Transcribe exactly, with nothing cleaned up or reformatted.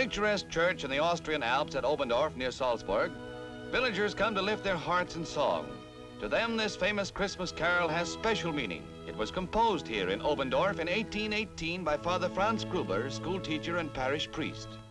picturesque church in the Austrian Alps at Oberndorf near Salzburg, villagers come to lift their hearts in song. To them, this famous Christmas carol has special meaning. It was composed here in Oberndorf in eighteen eighteen by Father Franz Gruber, school teacher and parish priest.